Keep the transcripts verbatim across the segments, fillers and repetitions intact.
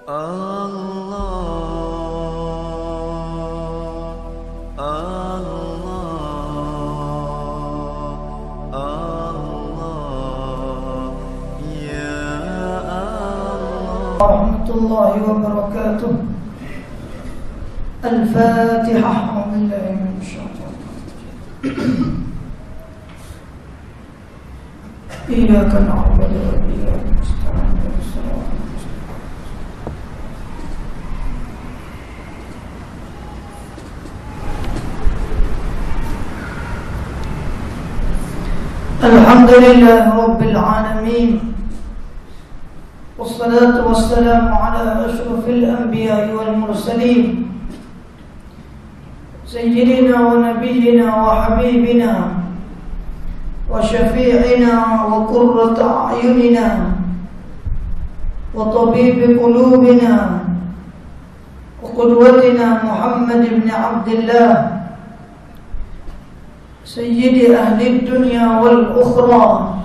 warahmatullahi wabarakatuh. Al-Fatihah. Alhamdulillah min syaitan. Iyyaka na'budu wa iyyaka nasta'in. Alhamdulillahi rabbil alamin. والصلاة والسلام على أشرف الأنبياء والمرسلين سيدنا ونبينا وحبيبنا وشفيعنا وقرة أعيننا وطبيب قلوبنا وقدوتنا محمد بن عبد الله سيد أهل الدنيا والأخرى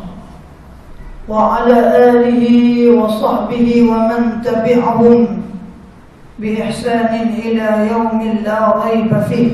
وعلى آله وصحبه ومن تبعهم بإحسان إلى يوم لا ريب فيه.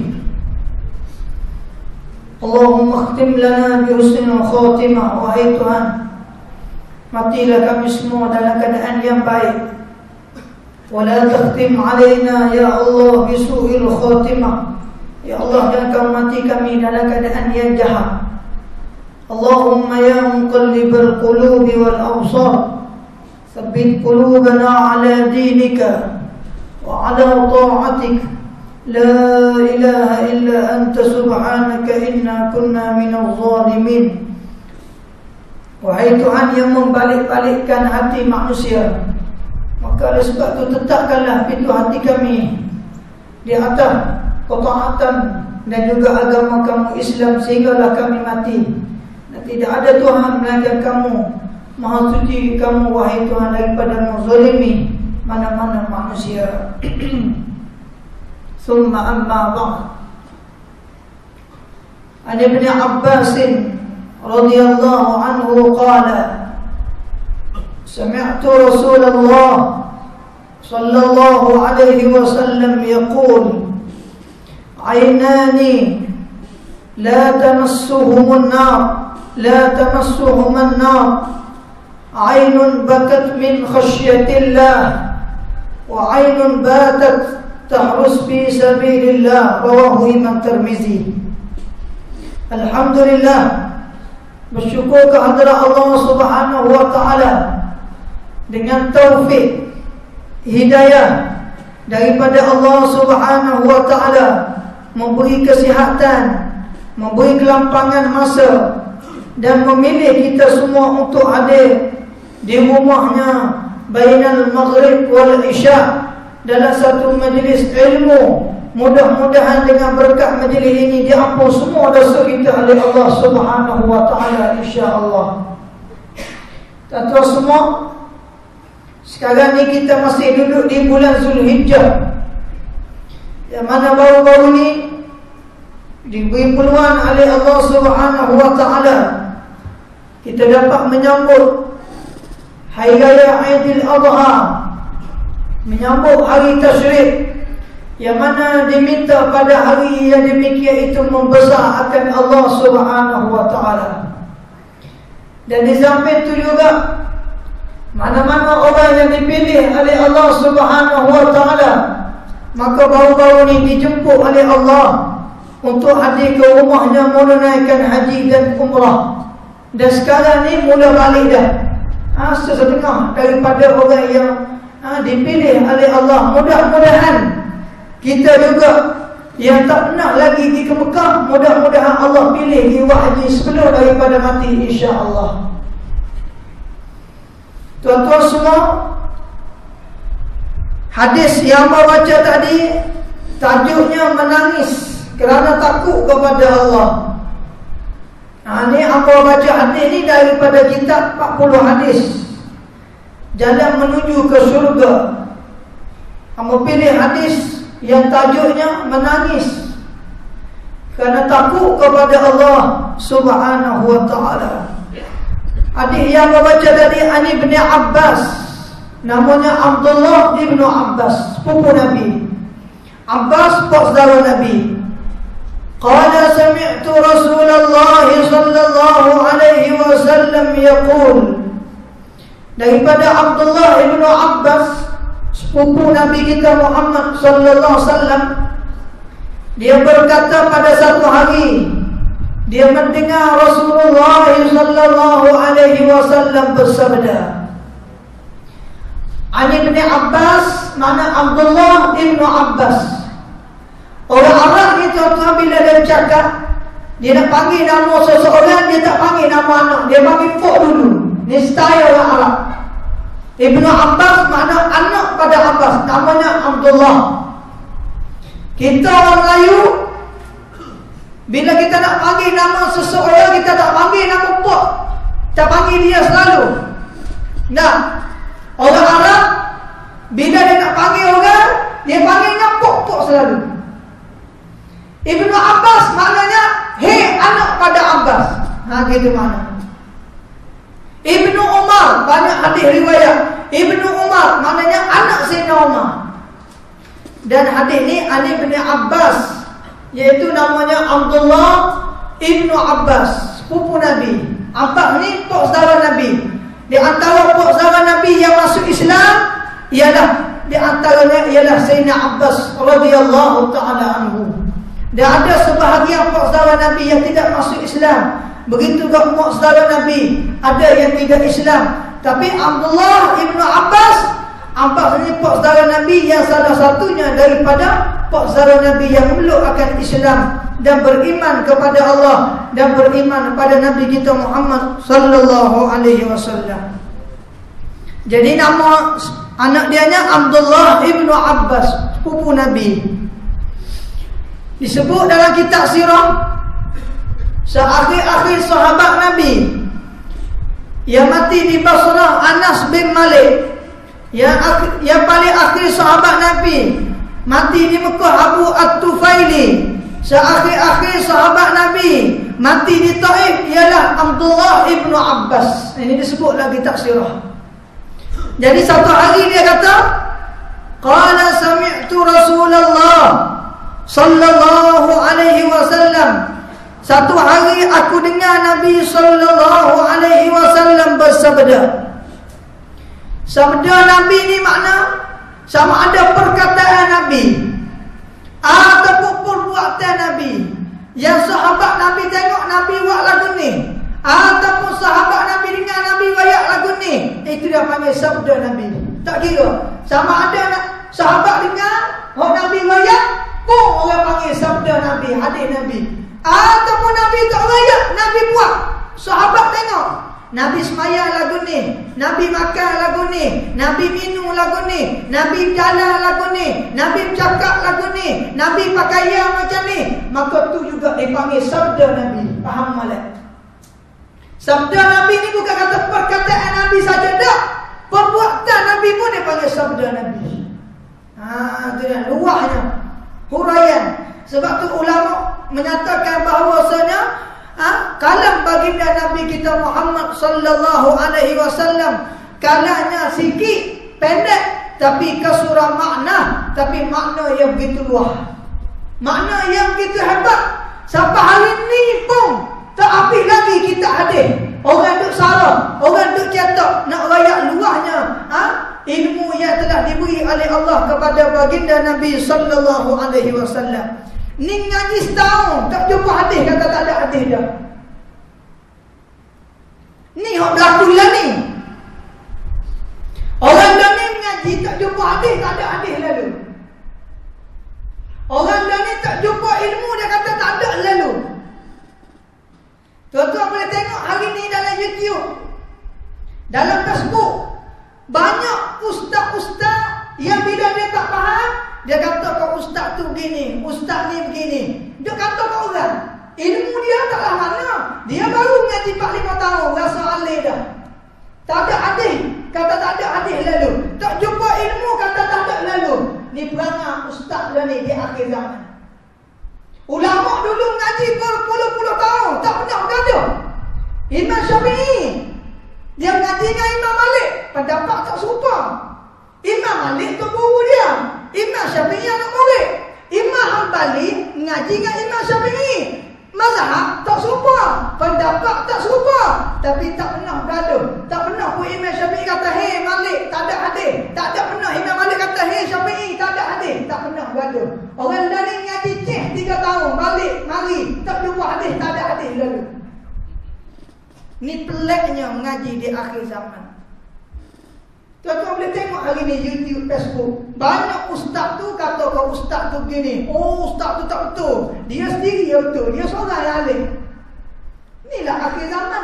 اللهم اختم لنا بحسن الخاتمة. Wahai Tuhan, matilah kami semua dalam keadaan yang baik. Wala takhtim alaina ya Allah bisu'il khatimah. Ya Allah, jangan kau mati kami dalam keadaan yang jahat. Allahumma ya muqallibal qulubi wal absar, tsabbit qulubana ala dinika wa ala ta'atik. La ilaha illa anta subhanaka inna kunna minaz zalimin. Wahai Tuhan yang membalik-balikkan hati manusia, maka oleh sebab itu tetapkanlah pintu hati kami di atas ketaatan dan juga agama kamu Islam, sehinggalah kami mati. Tidak ada Tuhan melainkan kamu, Maha suci kamu wahai Tuhan, daripada menzalimi mana-mana manusia. Thumma amma ba'd. An Ibn Abbas radhiyallahu anhu qala sami'tu Rasulullah sallallahu alaihi wasallam yaqul aynani la tamassuhumun nar لا تمسهما النار عين بكت من خشية الله وعين باتت تحرس في سبيل الله. رواه Imam Tirmizi. Alhamdulillah, bersyukur kehadirat Allah Subhanahu wa taala dengan taufik hidayah daripada Allah Subhanahu wa taala, memberi kesihatan, memberi kelampangan masa dan memilih kita semua untuk hadir di rumahnya bainal maghrib wal isya dalam satu majlis ilmu. Mudah-mudahan dengan berkat majlis ini diampun semua dosa kita oleh Allah Subhanahu wa taala, insya-Allah. Tuan-tuan semua, sekarang ni kita masih duduk di bulan Zulhijjah, yang mana baru-baru ni diberi peluang oleh Allah Subhanahu wa taala kita dapat menyambut Hari Raya Aidil Adha, menyambut hari tasyrik, yang mana diminta pada hari yang demikian itu membesarkan Allah Subhanahu wa taala. Dan di samping itu juga, mana-mana orang yang dipilih oleh Allah Subhanahu wa taala, maka baru-baru ini dijemput oleh Allah untuk hadir ke rumahnya menunaikan haji dan umrah. Dan sekarang ni mula balik dah, ha, sesetengah daripada orang yang ha, dipilih oleh Allah. Mudah-mudahan kita juga yang tak pernah lagi pergi ke Mekah, mudah-mudahan Allah pilih pergi buat haji sebelum daripada mati, insya-Allah. Tuan-tuan semua, hadis yang abang baca tadi tajuknya menangis kerana takut kepada Allah. Ha, ni abang baca hadis ni daripada kitab empat puluh hadis Jalan Menuju ke Syurga. Abang pilih hadis yang tajuknya menangis kerana takut kepada Allah Subhanahu wa taala. Hadis yang abang baca tadi An Ibn Abbas, namanya Abdullah ibnu Abbas, sepupu Nabi. Abbas saudara Nabi. Qala sami'tu Rasulullah sallallahu alaihi wasallam yaqul. Daripada Abdullah ibnu Abbas, sepupu Nabi kita Muhammad sallallahu alaihi wasallam, dia berkata pada satu hari dia mendengar Rasulullah sallallahu alaihi wasallam bersabda. Ali bin Abbas, mana Abdullah ibnu Abbas. Orang Arab ni tuan-tuan, bila dia bercakap, dia nak panggil nama seseorang, dia tak panggil nama anak, dia panggil fok dulu. Ni style orang Arab. Ibnu Abbas makna anak pada Abbas, namanya Abdullah. Kita orang Melayu, bila kita nak panggil nama seseorang, kita tak panggil nama pok, tak panggil dia selalu. Nah, orang Arab, bila dia nak panggil orang, dia panggilnya pok-pok selalu. Ibnu Abbas maknanya hei anak pada Abbas. Ha, gitu makna. Ibnu Umar, banyak hadis riwayat. Ibnu Umar maknanya anak Sayyidina Umar. Dan hadis ni Ali bin Abbas, iaitu namanya Abdullah ibnu Abbas, sepupu Nabi. Abbas ni pok saudara Nabi. Di antara pok saudara Nabi yang masuk Islam ialah, di antaranya ialah Sayyidina Abbas radhiyallahu taala anhu. Dan ada sebahagian pok saudara Nabi yang tidak masuk Islam. Begitu juga pok saudara Nabi ada yang tidak Islam. Tapi Abdullah ibnu Abbas, Abbas ini pok saudara Nabi yang salah satunya daripada pok saudara Nabi yang meluk akan Islam dan beriman kepada Allah dan beriman kepada Nabi kita Muhammad sallallahu alaihi wasallam. Jadi nama anak dianya Abdullah ibnu Abbas, sepupu Nabi. Disebut dalam kitab sirah, seakhir-akhir sahabat Nabi yang mati di Basrah, Anas bin Malik. Yang, akhir, yang paling akhir sahabat Nabi mati di Mekah, Abu At-Tufaili. Seakhir-akhir sahabat Nabi mati di Taif ialah Abdullah ibnu Abbas. Ini disebut dalam kitab sirah. Jadi satu hari dia kata, qala sami'tu Rasulullah sallallahu alaihi wasallam. Satu hari aku dengar Nabi sallallahu alaihi wasallam bersabda. Sabda Nabi ni makna sama ada perkataan Nabi ataupun perbuatan Nabi. Yang sahabat Nabi tengok Nabi buat lagu ni, ataupun sahabat Nabi dengar Nabi wayak lagu ni, itu dia panggil sabda Nabi. Tak kira sama ada sahabat dengar oh Nabi wayak, pun orang panggil sabda Nabi, hadis Nabi. Ataupun Nabi tak wayak, Nabi buat, sahabat tengok Nabi semaya lagu ni, Nabi makan lagu ni, Nabi minum lagu ni, Nabi jalan lagu ni, Nabi bercakap lagu ni, Nabi pakaian macam ni, maka tu juga dipanggil sabda Nabi. Faham malak? Sabda Nabi ni bukan kata perkataan Nabi saja, tak, perbuatan Nabi pun dipanggil sabda Nabi. Ha, tu dia luahnya, huraian. Sebab tu ulama menyatakan bahawasanya ha, kalam baginda Nabi kita Muhammad sallallahu alaihi wasallam kalamnya sikit, pendek, tapi kesurah makna, tapi makna yang begitu luas, makna yang begitu hebat. Sampai hari ni pun tak habis lagi kita hadis. Orang duk sarah, orang duk cetak nak rayak luahnya ha, ilmu yang telah diberi oleh Allah kepada baginda Nabi sallallahu alaihi wasallam. Ni ngaji setahun tak jumpa hadis, kata tak ada hadis dah. Ni hak berlaku lah ni. Orang dah ni mengaji tak jumpa hadis, tak ada hadis lalu. Orang dah ni tak jumpa ilmu, dia kata tak ada lalu. Tuan-tuan boleh tengok hari ni dalam YouTube, dalam Facebook, banyak ustaz-ustaz yang bila dia tak faham, dia kata kau ustaz tu begini, ustaz ni begini. Dia kata kau orang, ilmu dia taklah mana. Dia baru mengaji empat lima tahun, rasa alih dah. Tak ada hadis, kata tak ada hadis lalu. Tak jumpa ilmu, kata tak ada lalu. Ni perangai ustaz dah ni di akhir zaman. Ulama dulu mengaji berpuluh-puluh tahun, tak pernah berada. Imam Syafi'i, dia mengaji dengan Imam Malik, pendapat tak serupa. Imam Malik tu guru dia, Imam Syafi'i anak murid. Imam Hanbali ngaji dengan Imam Syafi'i. Mazhab tak serupa, pendapat tak serupa, tapi tak pernah gaduh. Tak pernah pun Imam Syafi'i kata, "Hei Malik, tak ada hadis." Tak ada pernah Imam Malik kata, "Hei Syafi'i, tak ada hadis." Tak pernah gaduh. Orang lain ngaji ceh tiga tahun, balik mari tak jumpa hadis, tak ada hadis lalu. Ni peliknya mengaji di akhir zaman. Tuan-tuan boleh tengok hari ni YouTube, Facebook. Banyak ustaz tu kata kau ustaz tu begini. Oh, ustaz tu tak betul. Dia sendiri yang betul. Dia seorang yang alim. Inilah akhir zaman.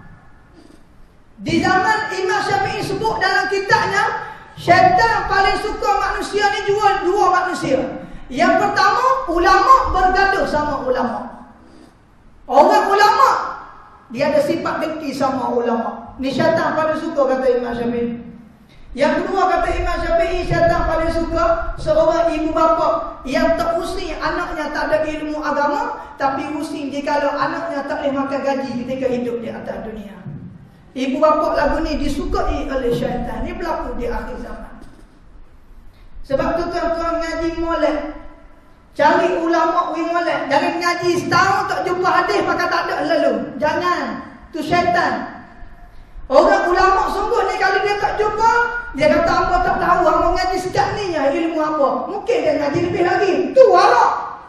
Di zaman Imam Syafi'i sebut dalam kitabnya, syaitan paling suka manusia ni jual dua manusia. Yang pertama, ulama bergaduh sama ulama. Orang ulama, dia ada sifat dengki sama ulama. Ni syaitan paling suka, kata Imam Syafi'i. Yang kedua, kata Imam Syafi'i, syaitan paling suka seorang ibu bapa yang tak pusing anaknya tak ada ilmu agama, tapi pusing jikalau anaknya tak boleh makan gaji ketika hidup di atas dunia. Ibu bapa lagu ni disukai oleh syaitan. Ni berlaku di akhir zaman. Sebab tu tuan-tuan ngaji molek, cari ulama wi molek. Jangan ngaji setahun tak jumpa hadis maka tak ada lalu. Jangan. Tu syaitan. Orang ulama sungguh ni kalau dia tak jumpa, dia kata apa tak tahu, hang ngaji sejak ni ya ilmu apa. Mungkin dia ngaji lebih lagi. Tu warak.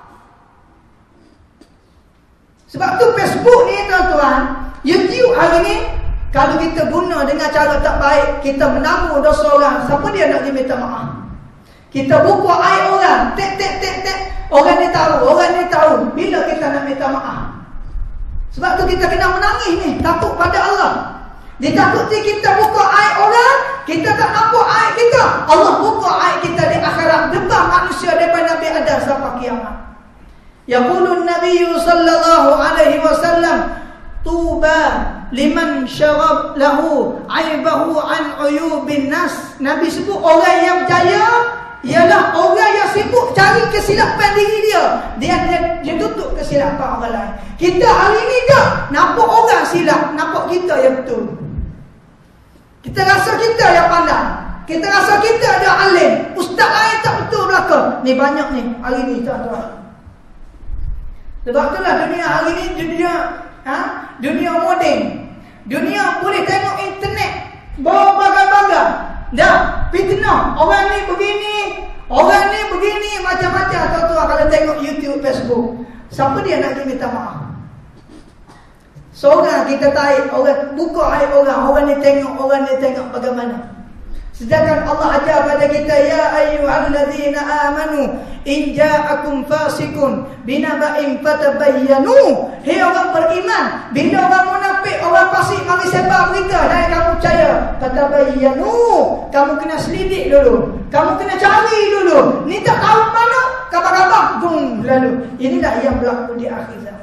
Sebab tu Facebook ni tuan-tuan, YouTube hari ni, kalau kita guna dengan cara tak baik, kita menanggung dosa orang. Siapa dia nak diminta maaf? Kita buka air orang, tek tek tek tek. Orang ni tahu, orang ni tahu. Bila kita nak minta maaf? Sebab tu kita kena menangis ni, takut pada Allah. Ditakuti kita buka aib orang, kita tak nampak aib kita. Allah buka aib kita di akhirat depan manusia daripada Nabi Adam sampai kiamat. Yaqulun Nabi sallallahu alaihi wasallam, tuba liman syarab lahu aibahu an uyubin nas. Nabi sebut orang yang berjaya ialah orang yang sibuk cari kesilapan diri dia. Dia dia, dia tutup kesilapan orang lain. Kita hari ni tak nampak orang silap, nampak kita yang betul. Kita rasa kita yang pandai. Kita rasa kita ada alim. Ustaz lain tak betul belaka. Ni banyak ni hari ni tuan-tuan. Sebab itulah dunia hari ni dunia ha? Dunia moden. Dunia boleh tengok internet berbagai-bagai. Dah fitnah. Orang ni begini, orang ni begini, macam-macam tuan-tuan kalau tengok YouTube, Facebook. Siapa dia nak minta maaf? Seorang kita tarik, orang buka aib orang, orang ni tengok, orang ni tengok bagaimana. Sedangkan Allah ajar pada kita, ya ayyuhallazina amanu in ja'akum fasiqun binaba'in fatabayyanu. Hei orang beriman, bila orang munafik, orang fasik mari sebar berita dan kamu percaya, fatabayyanu, kamu kena selidik dulu, kamu kena cari dulu. Ni tak tahu mana, kabar-kabar bung lalu. Inilah yang berlaku di akhir zaman.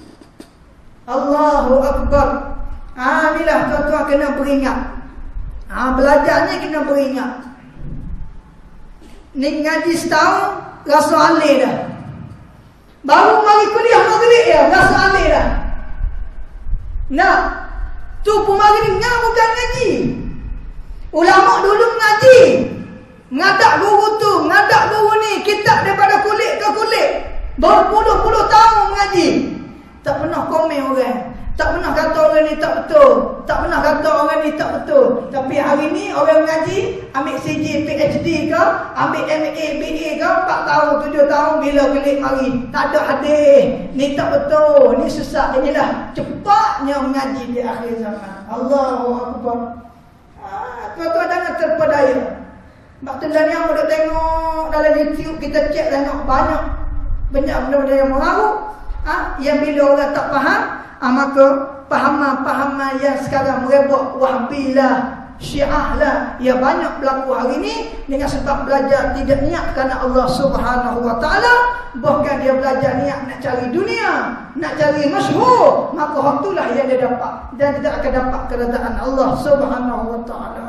Allahu Akbar. Ah, inilah tuan-tuan kena beringat. Ah, belajar ni kena beringat. Ni ngaji setahun rasa alih dah. Baru mari kuliah maghrib ya, rasa alih dah. Nah, tu pun maghrib ngah bukan ngaji. Ulama dulu mengaji. Ngadak guru tu, ngadak guru ni, kitab daripada kulit ke kulit. Berpuluh-puluh tahun mengaji. Tak pernah komen orang. Tak pernah kata orang ni tak betul. Tak pernah kata orang ni tak betul. Tapi hari ni orang mengaji, ambil C J P H D ke, ambil M A B A ke, empat tahun, tujuh tahun, bila kelik mari. Tak ada hadis. Ni tak betul. Ni sesat. Inilah cepatnya mengaji di akhir zaman. Allahu Akbar. Ah, tuan-tuan jangan terpedaya. Sebab tu dan yang boleh tengok dalam YouTube, kita cek tengok banyak banyak benda-benda yang mengarut. Ha? Yang bila orang tak faham, ha, maka pahaman-pahaman yang sekarang merebak, Wahbilah, Syiah lah, ya banyak berlaku hari ni dengan sebab belajar tidak niat kerana Allah Subhanahu Wa Taala, bahkan dia belajar niat nak cari dunia, nak cari masyhur, maka waktulah yang dia dapat dan tidak akan dapat keredaan Allah Subhanahu Wa Taala.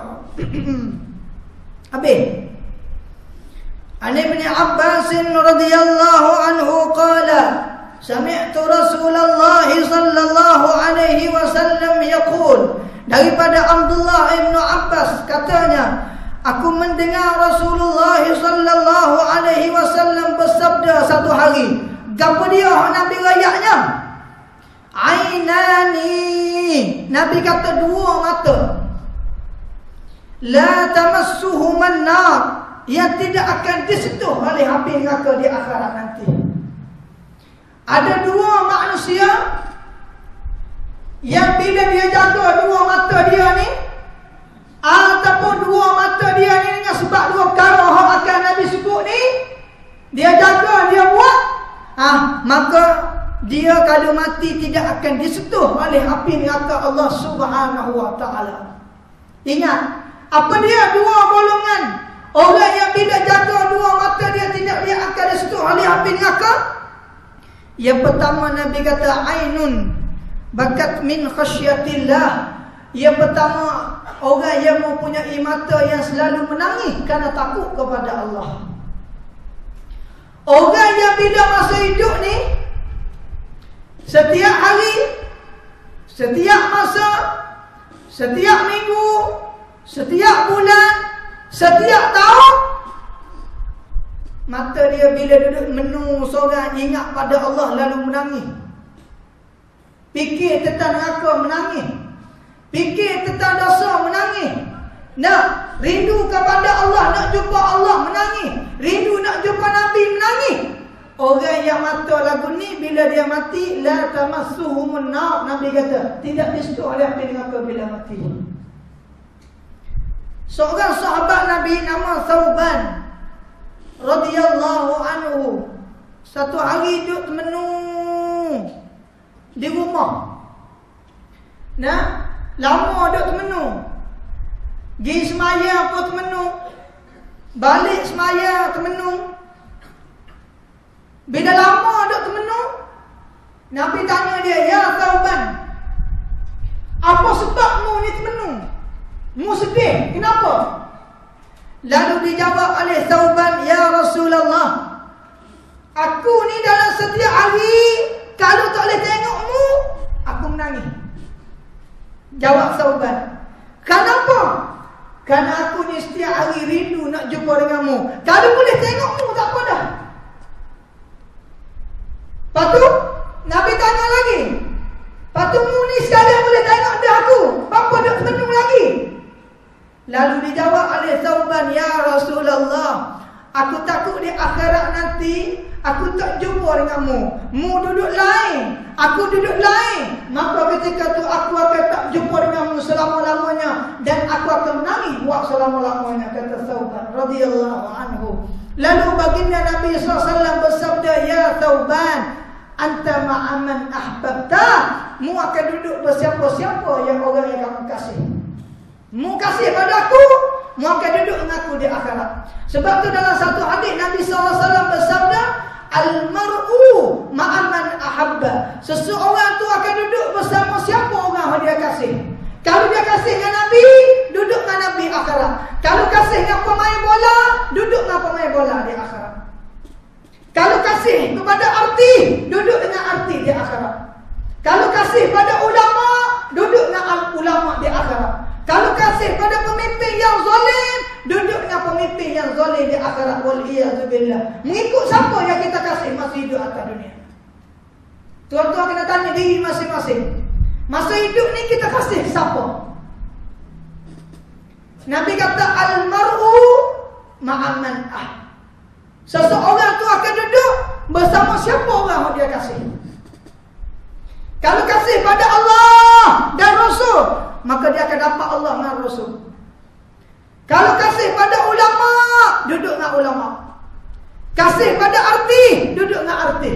Habis. An Ibn Abbas radhiyallahu anhu qala, sami'tu Rasulullah sallallahu alaihi wasallam yaqul, daripada Abdullah ibn Abbas katanya, aku mendengar Rasulullah sallallahu alaihi wasallam bersabda satu hari. Gapo dia Nabi rayaknya? Ainani. Nabi kata dua mata. La tamassuhuman nar, yang tidak akan disentuh oleh api neraka di akhirat nanti. Ada dua manusia yang bila dia jaga dua mata dia ni, ataupun dua mata dia ni dengan sebab dua perkara yang akan Nabi sebut ni, dia jaga, dia buat, ah, maka dia kalau mati tidak akan disentuh oleh api neraka Allah Subhanahu wa taala. Ingat, apa dia dua golongan orang yang bila jaga dua mata dia tidak dia akan disentuh oleh api neraka? Yang pertama Nabi kata ainun bakat min khasyatillah. Yang pertama orang yang mempunyai mata yang selalu menangis kerana takut kepada Allah. Orang yang bila masa hidup ni, setiap hari, setiap masa, setiap minggu, setiap bulan, setiap tahun, mata dia bila duduk menung seorang ingat pada Allah lalu menangis. Fikir tentang neraka menangis. Fikir tentang dosa menangis. Nak rindu kepada Allah, nak jumpa Allah menangis. Rindu nak jumpa Nabi menangis. Orang yang mata lagu ni bila dia mati, la tamassuhumun nar, Nabi kata tidak disentuh oleh api neraka bila mati. Seorang sahabat Nabi nama Thauban radhiyallahu anhu, satu hari duduk temenung di rumah. Nah, lama duduk temenung. Pergi semaya pun temenung, balik semaya temenung. Bila lama duduk temenung, Nabi tanya dia, ya Thauban, apa sebabmu ni temenung? Mu sedih, kenapa? Lalu dijawab oleh Thauban, ya Rasulullah, aku ni dalam setiap hari kalau tak boleh tengokmu, aku menangis. Jawab Thauban, kenapa? Kerana aku ni setiap hari rindu nak jumpa denganmu. Kalau boleh tengokmu, tak apa dah. Lepas tu Nabi tanya lagi, lepas tu mu ni sekalian boleh tengok dah aku, apa dah tenung lagi? Lalu dijawab oleh Thauban, ya Rasulullah, aku takut di akhirat nanti aku tak jumpa denganmu. Mu duduk lain, aku duduk lain, maka ketika tu aku akan tak jumpa denganmu selama-lamanya, dan aku akan menangis buat selama-lamanya, kata Thauban radhiyallahu anhu. Lalu baginda Nabi sallallahu alaihi wasallam bersabda, ya Thauban, anta ma'aman ahbabta, mu akan duduk bersiapa-siapa yang orang yang kamu kasih. Mu kasih pada aku, mu akan duduk dengan aku di akhirat. Sebab tu dalam satu hadis Nabi sallallahu alaihi wasallam bersabda, al-mar'u ma'aman ahabba, seseorang tu akan duduk bersama siapa orang yang dia kasih. Kalau dia kasih dengan Nabi, duduk dengan Nabi akhirat. Kalau kasih dengan pemain bola, duduk dengan pemain bola di akhirat. Kalau kasih kepada arti, duduk dengan arti di akhirat. Kalau kasih pada ulama, duduk dengan ulama di akhirat. Kalau kasih pada pemimpin yang zalim, duduk dengan pemimpin yang zalim di akhirat. Wal-iyazubillah. Mengikut siapa yang kita kasih masih hidup atas dunia? Tuan-tuan kena tanya diri masing-masing. Masa hidup ni kita kasih siapa? Nabi kata al-mar'u ma'aman ah. Seseorang tu akan duduk bersama siapa orang yang dia kasih. Kalau kasih pada Allah dan Rasul, maka dia akan dapat Allah dan Rasul. Kalau kasih pada ulama, duduk dengan ulama. Kasih pada arti, duduk dengan arti.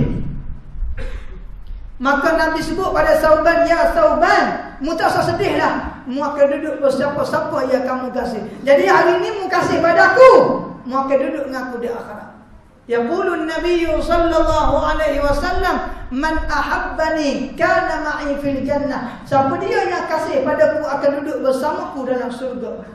Maka Nabi sebut pada Thauban, ya Thauban, mu tak usah sedih lah, mu akan duduk bersama-siapa yang kamu kasih. Jadi hari ini mu kasih pada aku, mu akan duduk dengan aku di akhirat. Yaqulun Nabi sallallahu alaihi wasallam, man ahabbani kana ma'i fil jannah. Siapa dia yang kasih padaku akan duduk bersamaku dalam surga.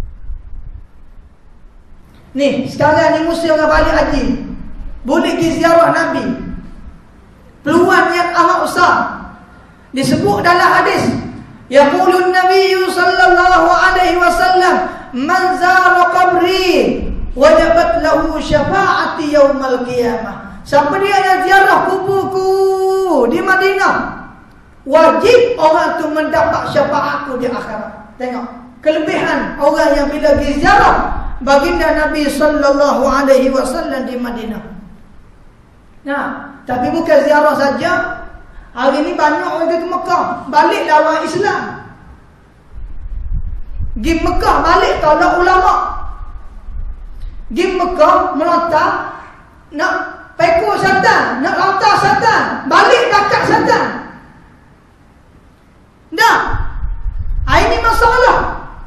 Ni sekarang ni musim orang balik haji, boleh pergi ziarah Nabi. Peluang yang amat besar. Disebut dalam hadis, yaqulun Nabi sallallahu alaihi wasallam, man zara qabri wajabat lahu syafa'ati yaumal qiyamah. Siapa dia yang ziarah kuburku di Madinah, wajib orang tu mendapat syafaatku di akhirat. Tengok kelebihan orang yang bila pergi ziarah baginda Nabi sallallahu alaihi wasallam di Madinah. Nah, tapi bukan ziarah saja. Hari ni banyak orang ke Mekah, balik lawan Islam. Pergi Mekah balik tolak ulama. Pergi Mekah melontar nak pekor syaitan, nak lontar syaitan, balik dekat syaitan. Dah. Ini masalah.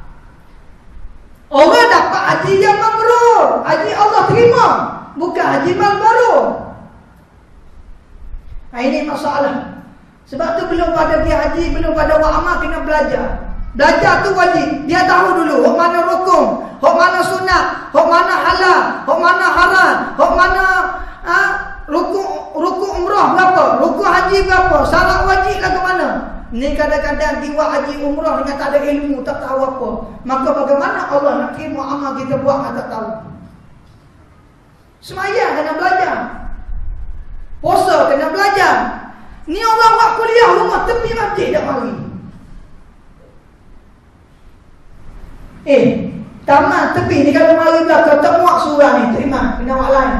Orang dapat haji yang mabrur, haji Allah terima, bukan haji mabrur. Ini masalah. Sebab tu belum pada pergi haji, belum pada buat amal, kena belajar. Belajar tu wajib. Dia tahu dulu hok mana rukun, hok mana sunat, hok mana halal, hok mana haram, hok mana ha, rukun rukun umrah berapa, rukun haji berapa, syarat wajib lah ke mana. Ni kadang-kadang jiwa haji umrah dengan tak ada ilmu, tak tahu apa. Maka bagaimana Allah nak terima amal kita buat tak tahu. Sembahyang kena belajar, puasa kena belajar. Ni orang buat kuliah rumah tepi masjid dah mari. Eh, taman tepi ni kalau mari belakang tak muat surah ni, terima, kena buat lain.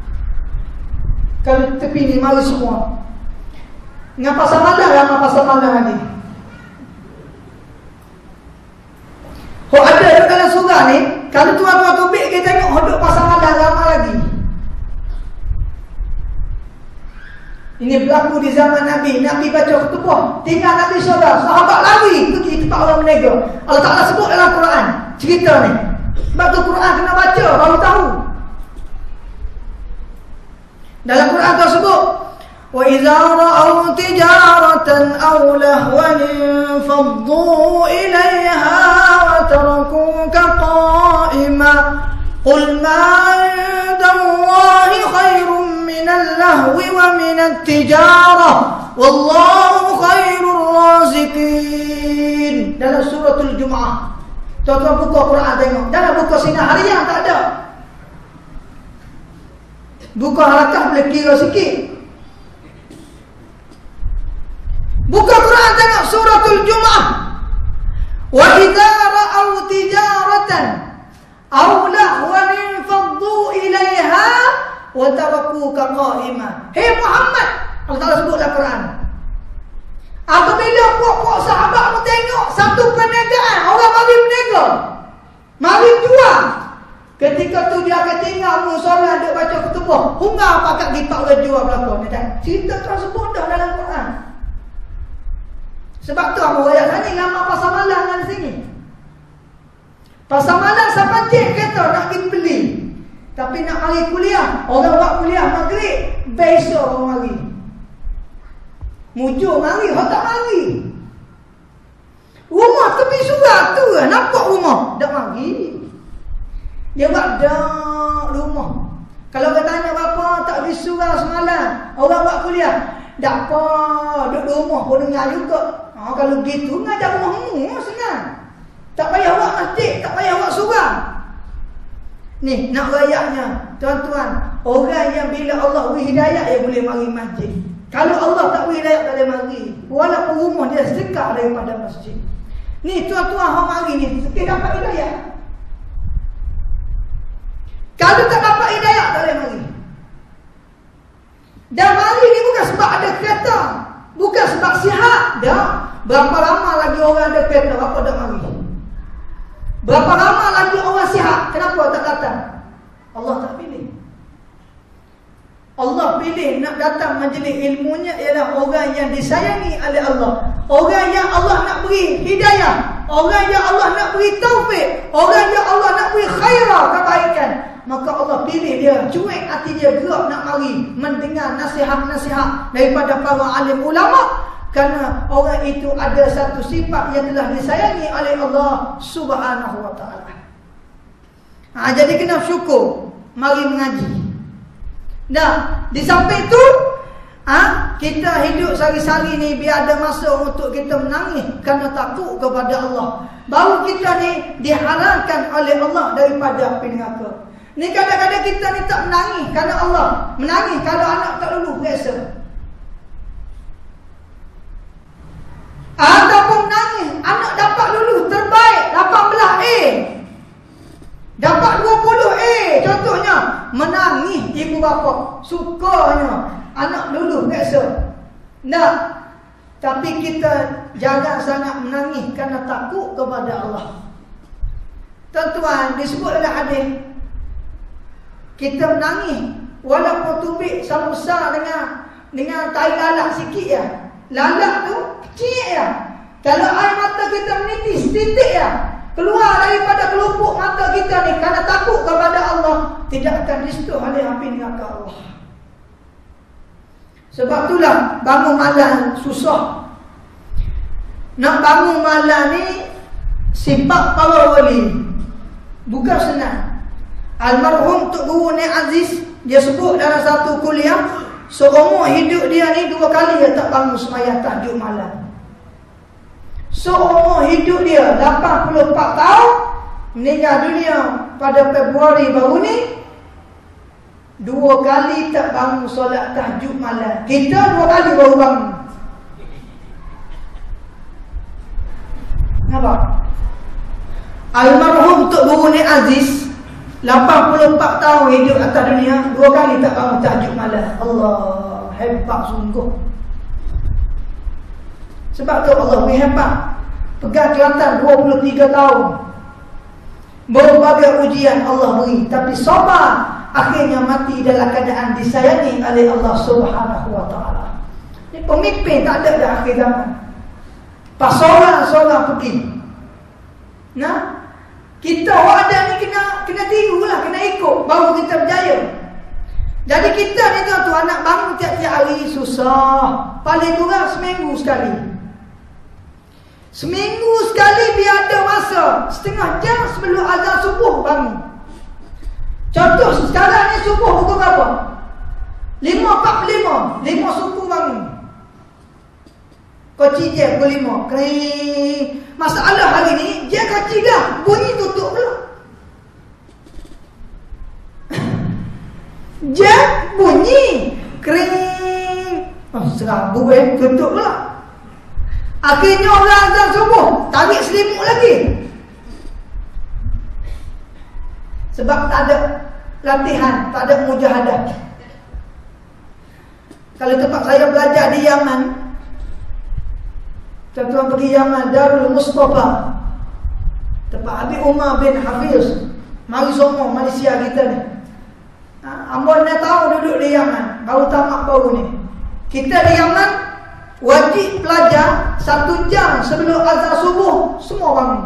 Kalau tepi ni mari semua. Dengan pasal malam, ramai pasal malam lagi. Kalau ada dekat dalam surah ni, kalau tuan-tuan tubik kita tengok hodok pasal malam ramai lagi. Ini berlaku di zaman Nabi. Nabi baca khutbah, tinggal Nabi saudara, sahabat lari pergi tempat orang berniaga. Allah Ta'ala sebut dalam Quran cerita ni. Sebab tu Quran kena baca baru tahu. Dalam Quran tersebut, wa idza ra'aw tijaratan aw lahwan faddu ilayha wa tarakuka qa'ima qul ma 'indallahi khairun minal lahwi wa minat tijarah wallahu khairur raziqin. Dalam suratul Jumu'ah. Tuan-tuan buka Quran tengok. Dalam buka sinar harian tak ada. Buka harakah boleh kira sikit. Buka Quran tengok suratul Jumu'ah. Wa idza ra'aw tijaratan aw lahwan faddu ilaiha wa tarakuka qa'ima. Hei Muhammad, Allah Ta'ala sebut dalam Quran, apabila puak-puak sahabatmu tengok satu perniagaan, orang mari berniaga, mari jual, ketika tu dia akan tinggal musola duk baca khutbah, hungar pakat gipak orang jual belakang ni. Cerita tersebut dah dalam Quran. Sebab tu aku ayat tadi lama pasal malam kan sini. Pasal malam siapa cek kereta nak pergi beli. Tapi nak mari kuliah, orang buat kuliah maghrib, besok orang mari. Mujur mari, orang tak mari. Rumah tepi surau tu lah, nampak rumah, tak mari. Dia buat dak rumah. Kalau kau tanya berapa tak pergi surau semalam, orang buat kuliah, tak apa, duduk rumah pun dengar juga. Ha, kalau gitu ngajar rumahmu senang. Tak payah buat masjid, tak payah buat surau. Ni nak rayaknya, tuan-tuan, orang yang bila Allah beri hidayah dia boleh mari masjid. Kalau Allah tak beri hidayah tak boleh mari. Walaupun rumah dia dekat daripada masjid. Ni tuan-tuan hang mari ni sikit dapat hidayah. Kalau tak dapat hidayah tak boleh mari. Dan mari ni bukan sebab ada kereta, bukan sebab sihat. Dah berapa lama lagi orang ada kereta, berapa dah mari. Berapa lama lagi orang sihat, kenapa tak datang? Allah tak pilih. Allah pilih nak datang majlis ilmunya ialah orang yang disayangi oleh Allah, orang yang Allah nak beri hidayah, orang yang Allah nak beri taufik, orang yang Allah nak beri khairah, kebaikan. Maka Allah pilih dia, cuek hati dia, gerak nak mari mendengar nasihat-nasihat daripada para alim ulama. Kerana orang itu ada satu sifat yang telah disayangi oleh Allah Subhanahu wa ta'ala. Ha, jadi kena syukur mari mengaji. Dah, di samping itu Ah, kita hidup sehari-hari ni biar ada masa untuk kita menangis kerana takut kepada Allah. Baru kita ni dihalalkan oleh Allah daripada api neraka. Ni kadang-kadang kita ni tak menangis kerana Allah, menangis kalau anak tak lulus biasa. Ataupun menangis anak dapat lulus terbaik lapan belas A, dapat dua puluh A contohnya, menangis ibu bapa, sukanya anak lulus biasa. Tak. Tapi kita jangan sangat menangis kerana takut kepada Allah. Tuan-tuan, disebut dalam hadis, kita menangis walaupun tubik sama besar dengan dengan tai lalat sikit ya. Lalat tu kecil ya. Kalau air mata kita menitis titik ya, keluar daripada kelupuk mata kita ni kerana takut kepada Allah, tidak akan disentuh oleh api neraka Allah. Sebab itulah bangun malam susah. Nak bangun malam ni sifat para wali, bukan senang. Almarhum Tok Guru Nek Aziz, dia sebut dalam satu kuliah, seumur hidup dia ni dua kali dia tak bangun sembahyang tahajud malam. Seumur hidup dia lapan puluh empat tahun, meninggal dunia pada Februari baru ni, dua kali tak bangun solat tahajud malam. Kita dua kali baru bangun. Nampak? Almarhum Tok Guru Nek Aziz lapan puluh empat tahun hidup atas dunia, dua kali tak bangun tahajud malam. Allah, hebat sungguh. Sebab tu Allah beri hebat. Pegang Kelantan dua puluh tiga tahun. Berbagai ujian Allah beri, tapi sabar, akhirnya mati dalam keadaan disayangi oleh Allah Subhanahu wa taala. Ni pemimpin tak ada dah akhir zaman. Pas seorang-seorang pergi. Nah, kita orang ada ni kena kena tirulah, kena ikut baru kita berjaya. Jadi kita ni tuan-tuan nak bangun tiap-tiap hari susah. Paling kurang seminggu sekali. Seminggu sekali biar ada masa setengah jam sebelum azan subuh bangun. Contoh sekarang ni subuh pukul berapa? lima empat puluh lima, lima subuh bangun. Koci je pukul lima, kering. Masalah hari ni, dia koci dah, bunyi tutup pula. Dia bunyi, kering. Oh, serabu eh, tutup pula. Akhirnya orang azan subuh, tarik selimut lagi. Sebab tak ada latihan, tak ada mujahadah. Kalau tempat saya belajar di Yaman, tuan-tuan pergi Yaman, Darul Mustafa, tempat Habib Umar bin Hafiz, mari semua Malaysia kita ni. Ha, Ambon dah tahu duduk di Yaman, baru tamat baru ni. Kita di Yaman wajib pelajar satu jam sebelum azan subuh semua bangun.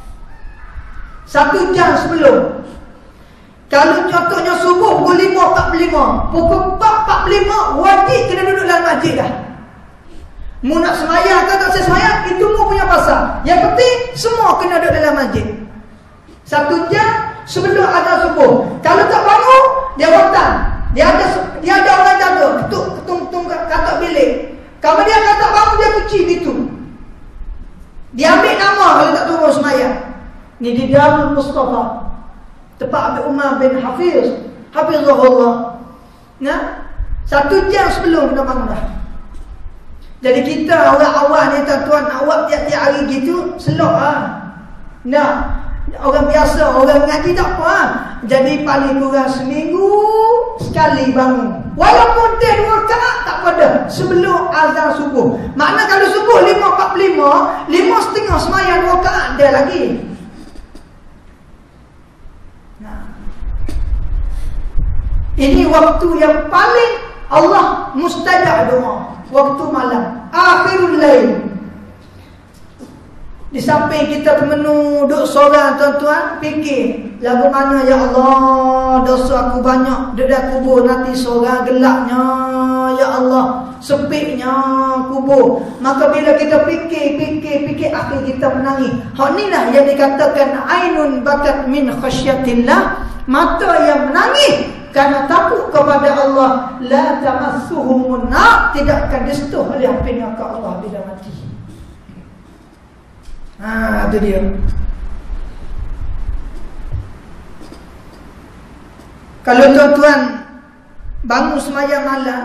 Satu jam sebelum. Kalau contohnya subuh pukul lima empat puluh lima, pukul empat empat puluh lima wajib kena duduk dalam masjid dah. Mu nak semayang ke tak semayang, itu mu punya pasal. Yang penting semua kena duduk dalam masjid. Satu jam sebelum azan subuh. Kalau tak bangun, dia rotan. Dia ada dia ada orang jaga, ketuk ketung-ketung katak bilik. Kalau dia kata bangun, dia kunci pintu. Dia ambil nama kalau tak turun semayang. Ni di Darul Mustafa, tempat Habib Umar bin Hafiz, Hafizahullah. Nah, satu jam sebelum kena bangun dah. Jadi kita orang awal ni tuan-tuan, awak tiap-tiap hari gitu selok ah. Nah, orang biasa, orang ngaji tak apa ah. Jadi paling kurang seminggu sekali bangun. Walaupun dia dua rakaat tak pada sebelum azan subuh. Makna kalau subuh lima empat puluh lima, lima setengah semayang dua rakaat dia lagi. Nah, ini waktu yang paling Allah mustajab doa. Waktu malam, akhirul lail. Di samping kita termenung duduk seorang tuan-tuan, fikir lagu mana ya Allah, dosa aku banyak, duduk dalam kubur nanti seorang, gelapnya ya Allah, sempitnya kubur. Maka bila kita fikir, fikir, fikir, akhir kita menangis. Hak inilah yang dikatakan ainun bakat min khasyatillah, mata yang menangis kerana takut kepada kepada Allah, la tamassuhumun nar, tidak akan disentuh oleh api neraka Allah bila mati. Ha, itu dia. Kalau tuan-tuan bangun sembahyang malam,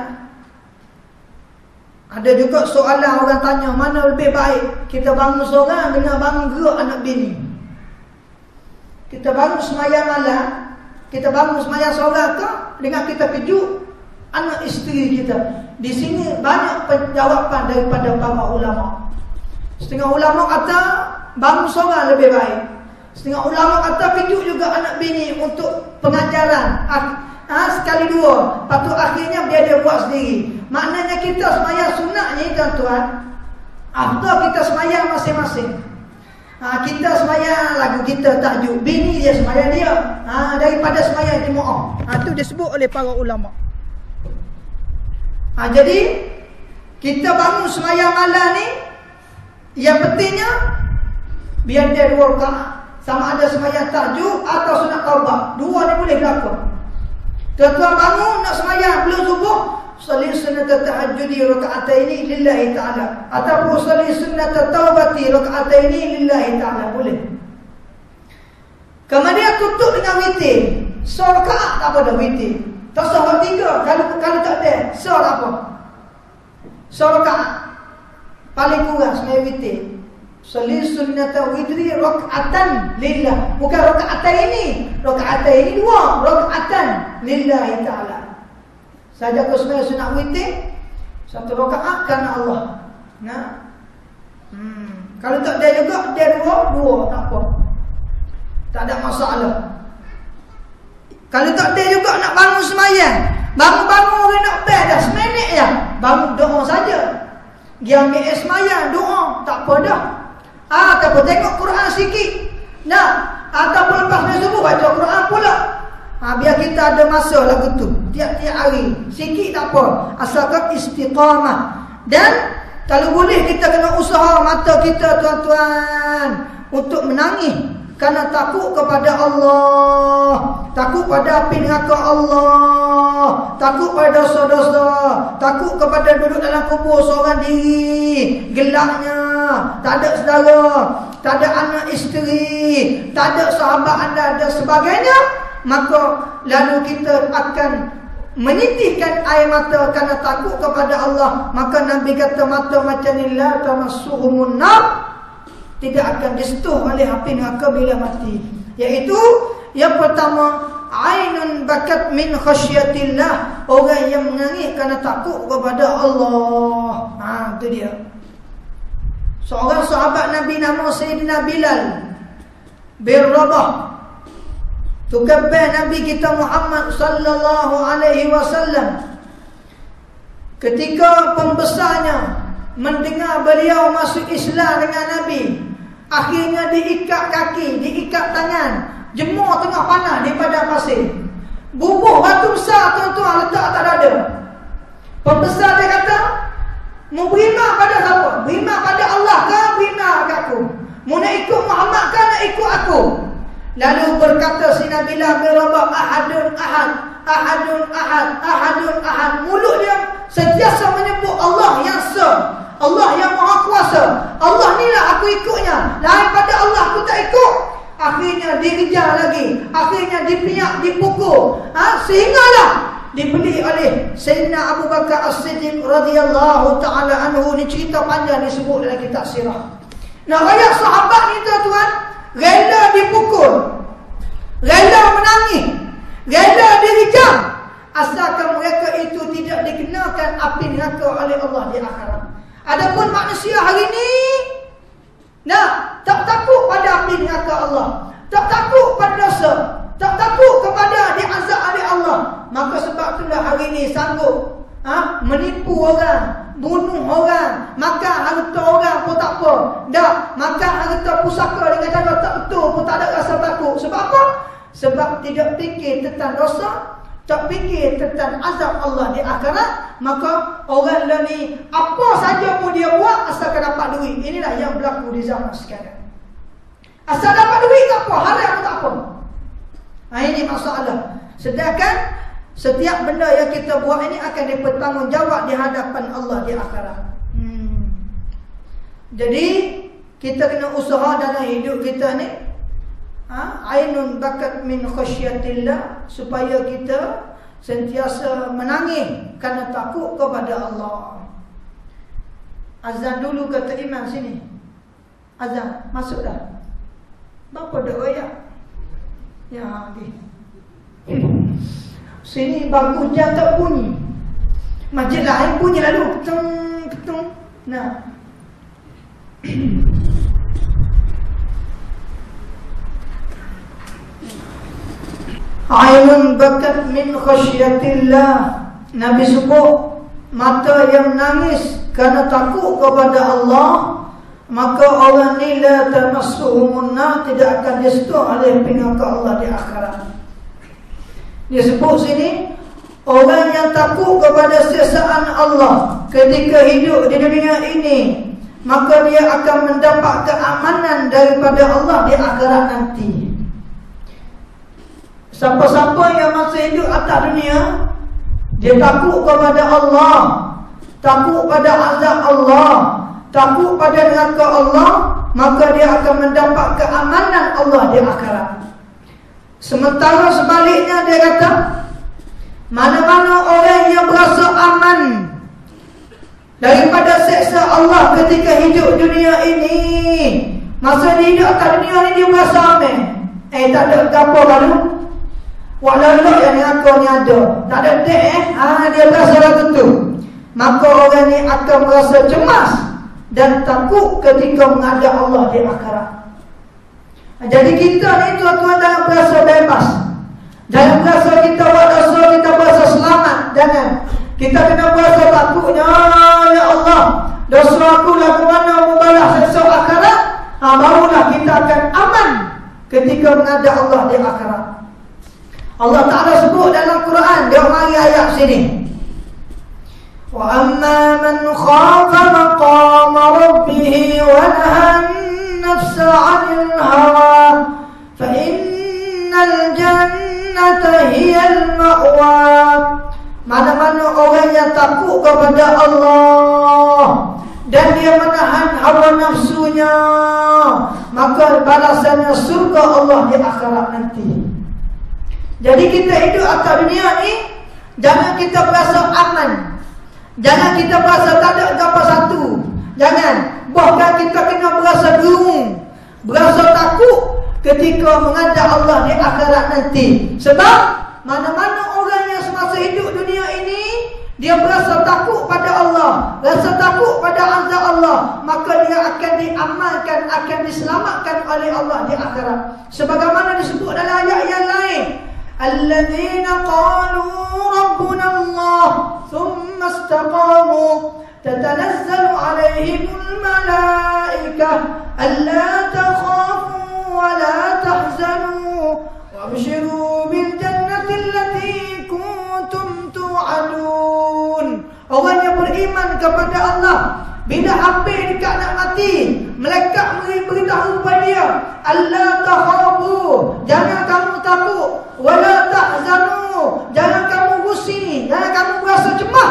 ada juga soalan orang tanya, mana lebih baik, kita bangun seorang dengan bangun gerak anak bini? Kita bangun sembahyang malam, kita bangun sembahyang seorang ke dengan kita kejut anak isteri kita? Di sini banyak penjawapan daripada para ulama. Setengah ulama kata bangun seorang lebih baik. Setengah ulama kata kejut juga anak bini untuk pengajaran. Ha, sekali dua, lepas tu akhirnya dia dia buat sendiri. Maknanya kita sembahyang sunat ni tuan-tuan, after kita sembahyang masing-masing. Ha, kita sembahyang lagu kita tajuk, bini dia sembahyang dia. Ha, daripada sembahyang jemaah. Ha, tu disebut oleh para ulama. Ha, jadi kita bangun sembahyang malam ni, yang pentingnya biar dia dua rakaat. Sama ada sembahyang tahajud atau sunat taubat, dua ni boleh berlaku. Tuan-tuan bangun nak sembahyang belum subuh, salli sunat tahajudi raka'ataini lillahi ta'ala, ataupun salli sunat taubati raka'ataini lillahi ta'ala, boleh. Kemudian tutup dengan witir. So rakaat tak apa dah witir. Tak sah tiga, kalau kalau tak ada, so apa? So rakaat paling kurang sembahyang witir. Salli sunnata witri raka'atan lillah, bukan raka'ataini. Raka'ataini dua, raka'atan lillahi ta'ala. Saja kau sembahyang sunat witir satu rakaat kerana Allah. Nah. Hmm. Kalau tak ada juga dia dua, dua tak apa. Tak ada masalah. Kalau tak ada juga nak bangun sembahyang, bangun-bangun orang nak bel dah seminit je, bangun doa saja. Dia ambil sembahyang doa, tak apa dah. Ah, ataupun tengok Quran sikit. Nah, ataupun lepas main subuh baca Quran pula. Ha, biar kita ada masa lagu tu tiap-tiap hari. Sikit tak apa, asalkan istiqamah. Dan kalau boleh kita kena usaha mata kita tuan-tuan untuk menangis kerana takut kepada Allah, takut pada api neraka Allah, takut pada dosa-dosa, takut kepada duduk dalam kubur seorang diri, gelapnya, tak ada saudara, tak ada anak isteri, tak ada sahabat anda dan sebagainya. Maka lalu kita akan menitikkan air mata kerana takut kepada Allah. Maka Nabi kata mata macam ni la tamassuhumun nar, tidak akan disentuh oleh api neraka bila mati. Iaitu yang pertama, ainun bakat min khasyatillah, orang yang menangis kerana takut kepada Allah. Ha, itu dia. Seorang sahabat Nabi nama Sayyidina Bilal bin Rabah, tukang Nabi kita Muhammad sallallahu alaihi wasallam, ketika pembesarnya mendengar beliau masuk Islam dengan Nabi, akhirnya diikat kaki, diikat tangan, jemur tengah panas di padang pasir. Bubuh batu besar tuan-tuan letak tak ada. Pembesar dia kata, mau beriman pada siapa? Beriman pada Allah ke beriman kat aku? Mau nak ikut Muhammad ke nak ikut aku? Lalu berkata si Nabi Bilal bin Rabah, ahadun ahad, ahadun ahad, ahadun ahad. Mulut dia sentiasa menyebut Allah yang esa, Allah yang maha kuasa. Allah ni lah aku ikutnya, lain pada Allah aku tak ikut. Akhirnya dikejar lagi, akhirnya dipiak, dipukul, ha? Sehinggalah dibeli oleh Sayyidina Abu Bakar As-Siddiq radhiyallahu ta'ala anhu. Ni cerita panjang disebut dalam kitab sirah. Nah, banyak sahabat ni tuan-tuan rela dipukul, rela menangis, rela dikejar, asalkan mereka itu tidak dikenakan api neraka oleh Allah di akhirat. Adapun manusia hari ini, nah, tak takut pada api neraka Allah, tak takut pada dosa, tak takut kepada diazab oleh Allah. Maka sebab itulah hari ini sanggup ha, menipu orang, bunuh orang, makan harta orang pun tak apa. Dah, makan harta pusaka dengan cara tak betul pun tak ada rasa takut. Sebab apa? Sebab tidak fikir tentang dosa, tak fikir tentang azab Allah di akhirat. Maka orang ni apa saja pun dia buat asalkan dapat duit. Inilah yang berlaku di zaman sekarang. Asal dapat duit tak apa, halal pun tak apa. Ha, ini masalah. Sedangkan Setiap benda yang kita buat ini akan dipertanggungjawab di hadapan Allah di akhirat. Hmm. Jadi kita kena usaha dalam hidup kita ni, ha? Ainun bakat min khasyatillah, supaya kita sentiasa menangis kerana takut kepada Allah. Azan dulu kata Imam sini. Azan masuk dah. Berapa dah ayat? Ya, okey. Sini bagus je tak bunyi. Masjid lain bunyi lalu ketung ketung. Nah. Ainun bakat min khasyatillah. Nabi sebut mata yang menangis kerana takut kepada Allah, maka orang ni la tamassuhumun nar, tidak akan disentuh oleh api neraka Allah di akhirat. Dia sebut sini, orang yang takut kepada siksaan Allah ketika hidup di dunia ini, maka dia akan mendapat keamanan daripada Allah di akhirat nanti. Siapa-siapa yang masih hidup atas dunia, dia takut kepada Allah, takut pada azab Allah, takut pada neraka Allah, maka dia akan mendapat keamanan Allah di akhirat. Sementara sebaliknya dia kata, mana-mana orang yang berasa aman daripada seksa Allah ketika hidup dunia ini, masa dia hidup atas dunia ini dia berasa aman. Eh tak ada apa lalu. Walau yang neraka ni ada, tak ada dek eh. Ha, dia berasa lagu tu. Maka orang ni akan merasa cemas dan takut ketika menghadap Allah di akhirat. Jadi kita ni tuan-tuan jangan berasa bebas. Jangan berasa kita buat dosa kita berasa selamat. Jangan. Kita kena berasa takutnya, ya Allah, dosa aku lagu mana membalas esok akhirat. Ha, barulah kita akan aman ketika menghadap Allah di akhirat. Allah Ta'ala sebut dalam Quran, dia mari ayat sini. Wa amma man khafa maqama rabbih wa nahan nafsa 'anil hawa fa innal jannata hiyal ma'wa. Mana-mana orang yang takut kepada Allah dan dia menahan hawa nafsunya, maka balasannya surga Allah di akhirat nanti. Jadi kita hidup atas dunia ni, jangan kita berasa aman, jangan kita berasa tak ada apa satu. Jangan. Bahkan kita kena berasa gerung, berasa takut ketika menghadap Allah di akhirat nanti. Sebab mana-mana orang yang semasa hidup dunia ini, dia berasa takut pada Allah, rasa takut pada azab Allah, maka dia akan diamalkan, akan diselamatkan oleh Allah di akhirat. Sebagaimana disebut dalam ayat yang lain, alladzina qalu rabbuna Allah thumma istaqamu tatanazzalu alaihimul malaikah alla takhafu wa la tahzanu wabshiru bil jannati allati kuntum tu'adun. Orang yang beriman kepada Allah, bila hampir dekat nak mati, malaikat beritahu kepada dia, alla takhafu, jangan kamu takut, wala tahzanu, jangan kamu rusi, jangan kamu berasa cemas.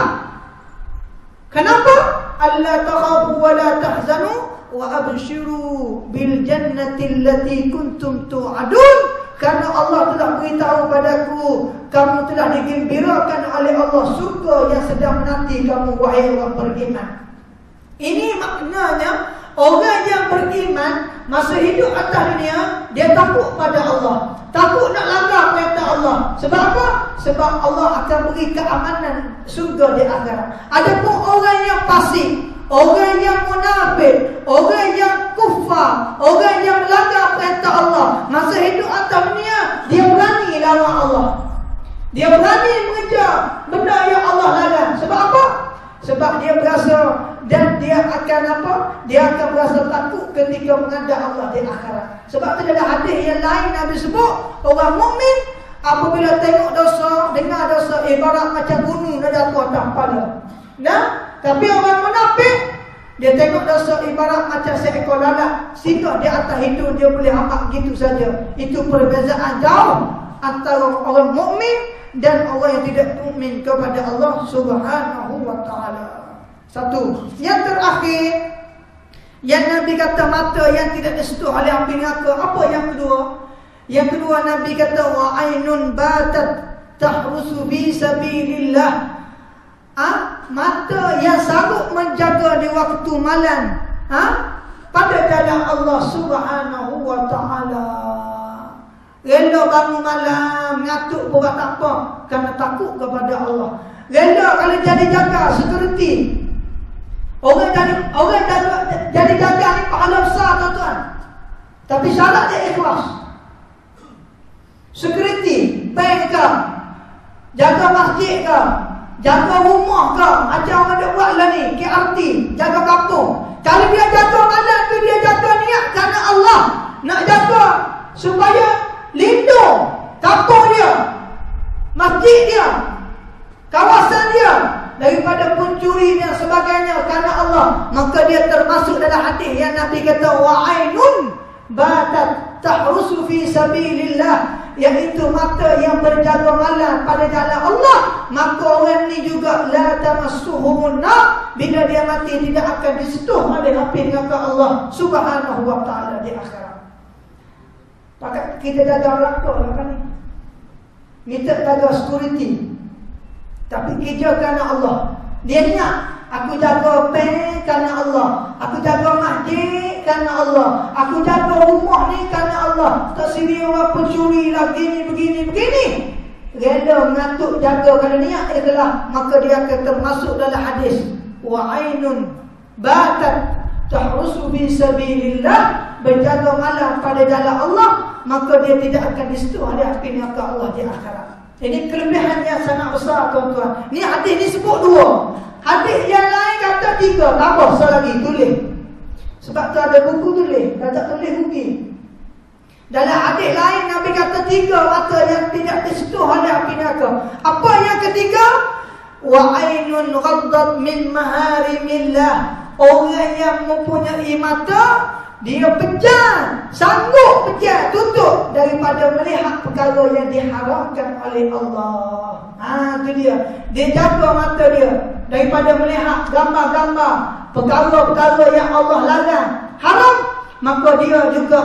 Kenapa? Alla takhafu wala tahzanu wa abshiru bil jannati allati kuntum tu'adun. Karena Allah telah beritahu padaku, kamu telah digembirakan oleh Allah surga yang sedang menanti kamu, wahai orang beriman. Ini maknanya orang yang beriman masa hidup atas dunia, dia takut pada Allah, takut nak langgar perintah Allah. Sebab apa? Sebab Allah akan beri keamanan surga di akhirat. Adapun orang yang fasik, orang yang munafik, orang yang kufar, orang yang melanggar perintah Allah, masa hidup atas dunia, dia berani lawan Allah, dia berani mengejar benda yang Allah larang. Sebab apa? Sebab dia berasa, dan dia akan apa? Dia akan berasa takut ketika menghadap Allah di akhirat. Sebab tu ada hadis yang lain Nabi sebut, orang mukmin apabila tengok dosa, dengar dosa, ibarat macam gunung dah jatuh atas kepala. Nah, tapi orang munafik, dia tengok dosa ibarat macam seekor lalat singgah di atas hidung, dia boleh amak gitu saja. Itu perbezaan jauh antara orang mukmin dan orang yang tidak mukmin kepada Allah Subhanahu wa taala. Satu. Yang terakhir, yang Nabi kata mata yang tidak disentuh oleh api neraka. Apa yang kedua? Yang kedua Nabi kata wa ainun batat tahrusu bi sabilillah. Ah, mata yang sanggup menjaga di waktu malam, ah, pada jalan Allah Subhanahu wa taala. Rela bangun malam, ngatuk pun tak apa, kerana takut kepada Allah. Rela kalau jadi jaga security. Orang jadi orang jaga, jadi jaga ni pahala besar tuan-tuan. Tapi syarat dia ikhlas. Security, bank ke, jaga masjid ke, jaga rumah ke, macam orang dia buat lah ni, K R T, jaga kampung. Kalau dia jaga malam tu, dia jaga niat kerana Allah. Nak jaga supaya lindung kampung dia, masjid dia, kawasan dia daripada pencuri dan sebagainya kerana Allah. Maka dia termasuk dalam hadis yang Nabi kata wa ainun batat tahrusu fi sabilillah, iaitu mata yang berjaga malam pada jalan Allah. Maka orang ni juga la tamassuhumun nar, bila dia mati tidak akan disentuh oleh api neraka Allah Subhanahu wa taala di akhirat. Pakat kita jaga belakang kan ni, minta jaga security, tapi kerja kerana Allah. Dia niat, aku jaga bank kerana Allah, aku jaga masjid kerana Allah, aku jaga rumah ni kerana Allah. Tak sini orang pencuri lah, begini, begini, begini. Rela mengatuk jaga kerana niat ikhlas, maka dia akan termasuk dalam hadis wa ainun batat tahrusu fi sabilillah, berjaga malam pada jalan Allah, maka dia tidak akan disentuh oleh api neraka Allah di akhirat. Ini kelebihan yang sangat besar tuan-tuan. Ni hadis ni sebut dua. Hadis yang lain kata tiga. Tak apa, sekali lagi tulis. Sebab tu ada buku tulis, dah tak tulis rugi. Dalam hadis lain Nabi kata tiga mata yang tidak disentuh oleh api neraka. Apa yang ketiga? Wa ainun ghaddat min maharimillah. Orang yang mempunyai mata, dia pejam, sanggup pejam, tutup daripada melihat perkara yang diharamkan oleh Allah. Ha, tu dia. Dia jaga mata dia daripada melihat gambar-gambar, perkara-perkara yang Allah larang, haram. Maka dia juga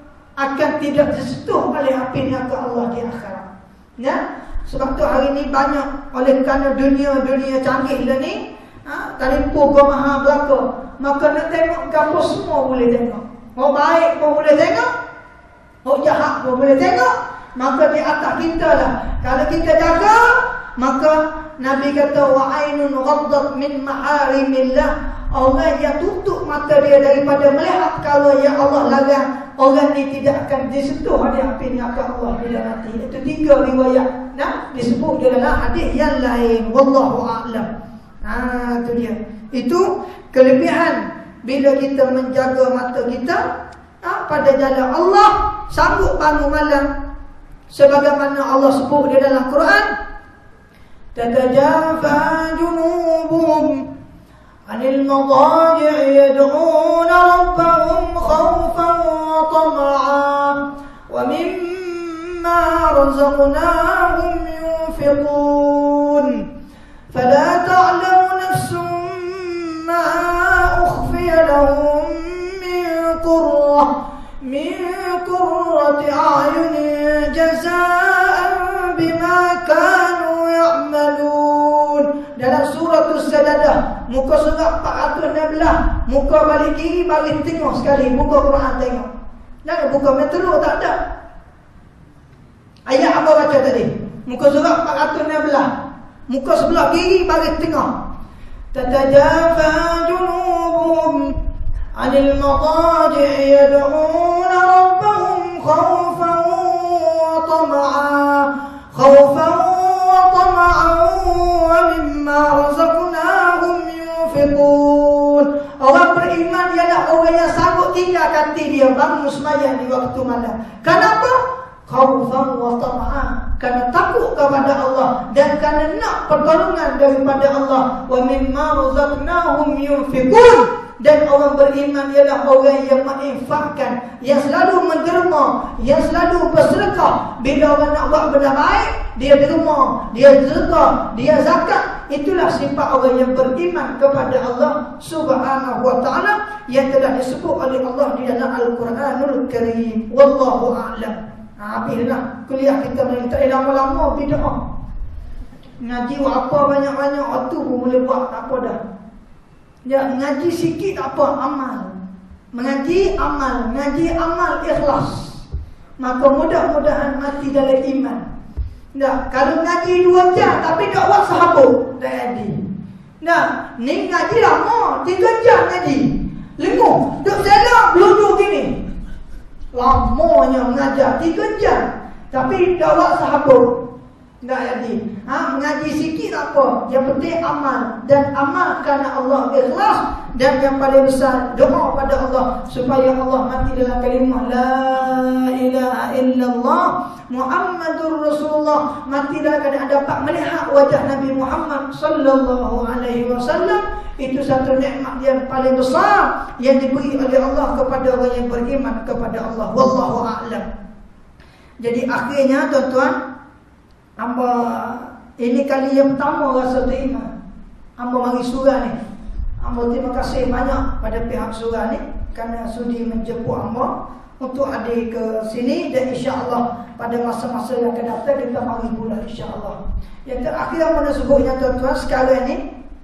akan tidak disentuh oleh api neraka Allah di akhirat. Ya? Sebab tu hari ni banyak oleh kerana dunia-dunia canggih lah ni, ha, telefon kau maha belaka, maka nak tengok gambar semua boleh tengok. Mau baik pun boleh tengok, mau jahat pun boleh tengok. Maka di atas kita lah, kalau kita jaga, maka Nabi kata wa ainun ghaddat min maharimillah. Orang yang tutup mata dia daripada melihat perkara yang Allah larang, orang ni tidak akan disentuh oleh api neraka Allah bila mati. Itu tiga riwayat, nah, disebut dalam hadis yang lain. Wallahu a'lam. Ah, tu dia. Itu kelebihan bila kita menjaga mata kita, ha, pada jalan Allah, sanggup bangun malam. Sebagaimana Allah sebut di dalam Quran, tatajafa junubuhum anil madaji' yad'una rabbahum khawfan wa tama'an wa mimma razaqnahum yunfiqun fala ta'lamu nafsun ma ukhfiya lahum min qurrah min qurrati a'yunin jazaa'an bima kanu ya'malun. Dalam surah As-Sajdah, muka surat empat ratus enam belas, muka balik kiri, balik tengok sekali, muka Quran tengok. Jangan buka metro, tak ada. Ayat apa baca tadi? Muka surat empat ratus enam belas, muka sebelah kiri, balik tengok. Tatajafa junubuhum anil madaji' yad'una rabbahum khawfan wa tama'an khawfan wa tama'an wa mimma razaqnahum yunfiqun. Orang beriman ialah orang yang sanggup tinggal hati dia bangun sembahyang di waktu malam. Kenapa? Khawfan wa tama'an, kerana takut kepada Allah dan kerana nak pertolongan daripada Allah. Wa mimma razaqnahum yunfiqun, Dan orang beriman ialah orang yang menginfakkan, yang selalu menderma, yang selalu bersedekah. Bila orang nak buat benda baik, dia derma, dia sedekah, dia zakat. Itulah sifat orang yang beriman kepada Allah Subhanahu wa ta'ala yang telah disebut oleh Allah di dalam Al-Quranul Karim. Wallahu a'lam. Ha, habislah kuliah kita ni. Tak lama-lama bid'ah. Ngaji apa banyak-banyak waktu pun boleh buat, tak apa dah. Ya, ngaji sikit tak apa, amal. Mengaji amal, ngaji amal ikhlas. Maka mudah-mudahan mati dalam iman. Tak, kalau ngaji dua jam tapi tak buat sahabut, tak jadi. Tak, ni ngaji lama, tiga jam ngaji. Lenguh, duk selak belunjuk gini. Lamanya mengajar, tiga jam. Tapi tak buat sahabut, tak jadi. Ha, mengaji sikit tak apa, yang penting amal. Dan amal kerana Allah ikhlas. Dan yang paling besar, doa pada Allah supaya Allah mati dalam kalimah La ilaha illallah Muhammadur Rasulullah. Mati dalam keadaan dapat melihat wajah Nabi Muhammad sallallahu alaihi wasallam. Itu satu nikmat yang paling besar yang diberi oleh Allah kepada orang yang beriman kepada Allah. Wallahu a'lam. Jadi akhirnya tuan-tuan, hamba ini kali yang pertama rasa beriman. Hamba mari surah ni. Hamba terima kasih banyak pada pihak surah ni kerana sudi menjemput hamba untuk hadir ke sini. Dan insya-Allah pada masa-masa yang akan datang kita mari pula insya-Allah. Yang terakhir hamba nak sebutnya tuan-tuan, sekarang ni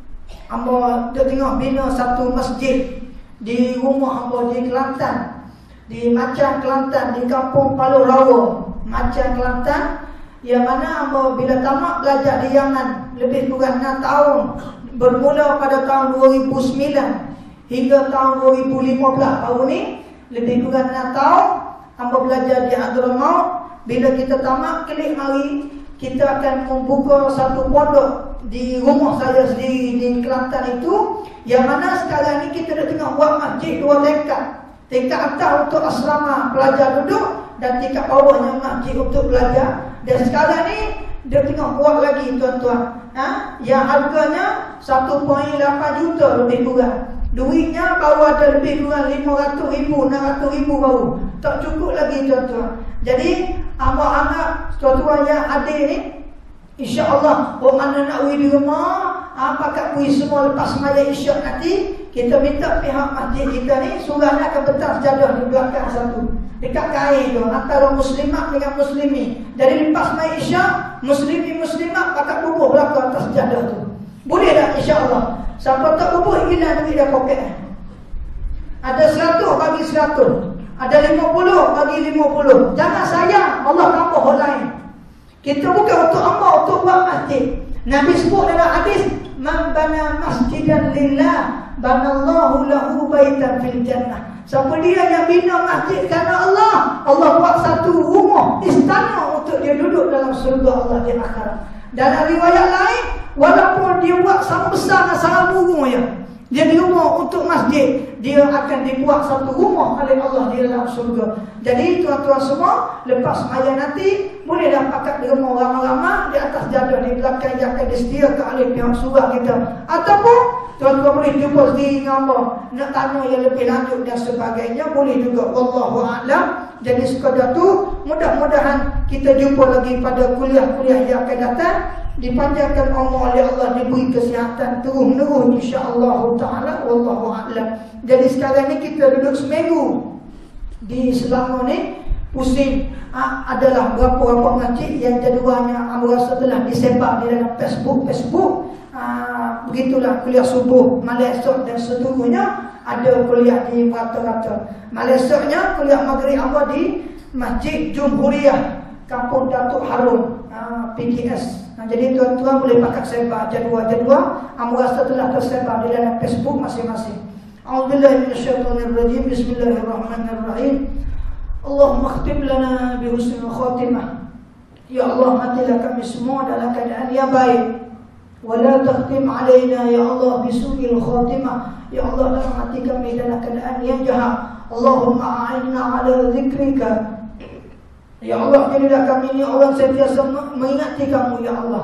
hamba dah tengah bina satu masjid di rumah hamba di Kelantan, di Macang Kelantan, di kampung Palu Rawa, Macang Kelantan. Yang mana hamba bila tamat belajar di Yaman lebih kurang enam tahun, bermula pada tahun dua ribu sembilan hingga tahun dua ribu lima belas, tahun ni lebih kurang enam tahun hamba belajar di Hadramaut. Bila kita tamat kelik hari, kita akan membuka satu pondok di rumah saya sendiri di Kelantan itu. Yang mana sekarang ni kita dah tengah buat masjid dua tingkat. Tingkat atas untuk asrama pelajar duduk dan tingkat bawahnya masjid untuk belajar. Dan sekarang ni dia tengah buat lagi tuan-tuan, ha? Yang harganya satu perpuluhan lapan juta lebih kurang. Duitnya baru ada lebih kurang lima ratus ribu, enam ratus ribu baru. Tak cukup lagi tuan-tuan. Jadi hamba anggap tuan-tuan yang hadir ni, insya-Allah orang mana nak pergi di rumah, ha, pakat pergi semua lepas sembahyang isyak nanti, kita minta pihak masjid kita ni surahnya akan letak sejadah di belakang satu, dekat kain tu, antara muslimat dengan muslimi. Jadi lepas sembahyang isyak, muslimi muslimat pakat bubuh belakang atas sejadah tu. Boleh tak insya-Allah? Siapa tak bubuh, hilang duit dia poket. Ada seratus bagi seratus, ada lima puluh bagi lima puluh. Jangan sayang, Allah tambah orang lain. Kita bukan untuk Allah, untuk buat masjid. Nabi sebut dalam hadis, man bana masjidan lillah banallahu lahu baitan fil jannah. Siapa dia yang bina masjid kerana Allah, Allah buat satu rumah, istana untuk dia duduk dalam surga Allah di akhirat. Dalam riwayat lain, walaupun dia buat sama besar dan sama burungnya, dia di rumah untuk masjid, dia akan dibuat satu rumah oleh Allah di dalam surga. Jadi tuan-tuan semua, lepas sembahyang nanti, bolehlah pakat di rumah ramai-ramai di atas jadah di belakang yang akan disediakan oleh pihak surah kita. Ataupun tuan-tuan boleh jumpa sendiri dengan Allah, nak tanya yang lebih lanjut dan sebagainya, boleh juga. Wallahu a'lam. Jadi sekadar tu, mudah-mudahan kita jumpa lagi pada kuliah-kuliah yang akan datang. Dipanjangkan umur oleh Allah, diberi kesihatan terus-menerus insya-Allah taala. Wallahu a'lam. Jadi sekarang ni kita duduk seminggu di Selangor ni, pusing ha, adalah berapa-berapa masjid yang jadualnya hamba rasa telah disebar di dalam Facebook Facebook ha, begitulah kuliah subuh malam esok dan seterusnya ada kuliah di rata-rata. Malam esoknya kuliah maghrib hamba di Masjid Jumhuriyah Kampung Datuk Harun ha, P K S. Nah, jadi tuan-tuan boleh pakat sebar jadual-jadual hamba rasa telah tersebar di dalam Facebook masing-masing. A'udzubillahi minasyaitonir rajim. Bismillahirrahmanirrahim. Allahumma khtim lana bi husnil khatimah. Ya Allah, matilah kami semua dalam keadaan yang baik. Wa la takhtim alaina ya Allah bi su'il khatimah. Ya Allah, jangan mati kami dalam keadaan yang jahat. Allahumma a'inna ala zikrika. Ya Allah, jadilah kami ini orang sentiasa mengingati kamu ya Allah.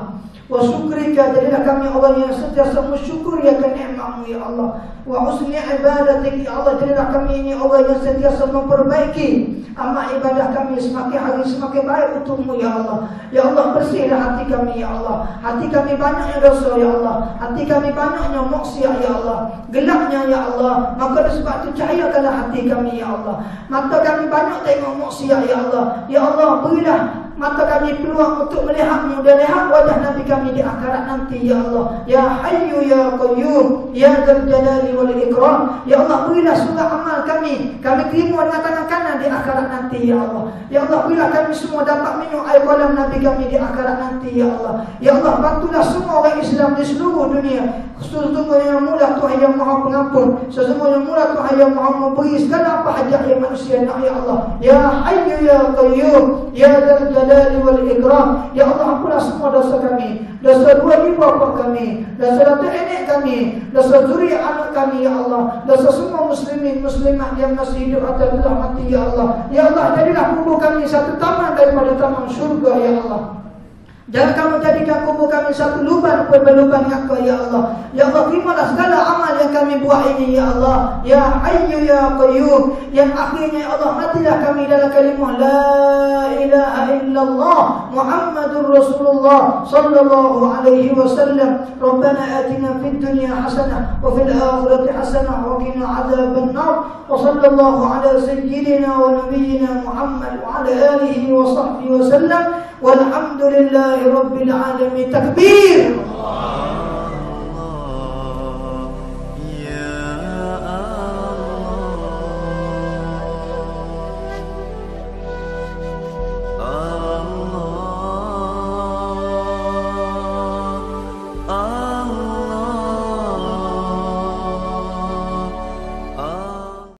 Wa syukrika, jadilah kami orang yang sentiasa mensyukuri akan nikmat-Mu ya Allah. Wa husni ibadatik ya Allah, jadilah kami ini orang yang sentiasa memperbaiki amal ibadah kami semakin hari semakin baik untukmu ya Allah. Ya Allah, bersihlah hati kami ya Allah. Hati kami banyaknya dosa ya Allah. Hati kami banyaknya maksiat ya Allah. Gelapnya ya Allah. Maka sebab itu cahayakanlah hati kami ya Allah. Mata kami banyak tengok maksiat ya Allah. Ya Allah, berilah mata kami peluang untuk melihatmu dan lihat wajah Nabi kami di akhirat nanti ya Allah. Ya Hayyu ya Qayyum ya Dzal Jalali wal Ikram. Ya Allah, berilah surga amal kami, kami terima dengan tangan kanan di akhirat nanti ya Allah. Ya Allah, berilah kami semua dapat minum air kolam Nabi kami di akhirat nanti ya Allah. Ya Allah, bantulah semua orang Islam di seluruh dunia. Sesungguhnya yang mula Tuhan yang Maha Pengampun, sesungguhnya Mula Tuhan yang Maha Memberi segala apa hajat yang manusia nak ya Allah. Ya Hayyu ya Qayyum ya Dzal Jalali wal Ikram. Ya Allah, ampunlah semua dosa kami, dosa dua ibu bapa kami, dosa datuk nenek kami, dosa zuriat anak kami ya Allah, dosa semua muslimin muslimat yang masih hidup atau telah mati ya Allah. Ya Allah, jadilah kubur kami satu taman daripada taman syurga ya Allah. Jangan kamu jadikan kubur kami satu lubang berlubang neraka ya Allah. Ya Allah, terimalah segala amal yang kami buat ini ya Allah. Ya Hayyu ya Qayyum, yang akhirnya ya Allah, matilah kami dalam kalimah la ilaha illallah Muhammadur Rasulullah sallallahu alaihi wasallam. Rabbana atina fid dunya hasanah wa fil akhirati hasanah wa qina adzaban nar. Wa sallallahu ala sayyidina wa nabiyyina Muhammad wa ala alihi wa sahbihi wasallam. Walhamdulillahi rabbil alamin. Takbir.